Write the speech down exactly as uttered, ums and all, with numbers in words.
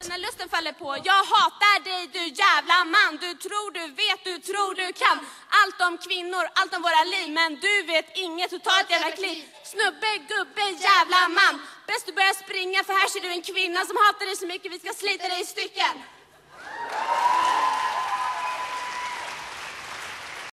När lusten faller på, jag hatar dig du jävla man. Du tror du vet, du tror du kan allt om kvinnor, allt om våra liv. Men du vet inget, så ta ett jävla kliv. Snubbe, gubbe, jävla man. Bäst du börjar springa, för här ser du en kvinna som hatar dig så mycket, vi ska slita dig i stycken.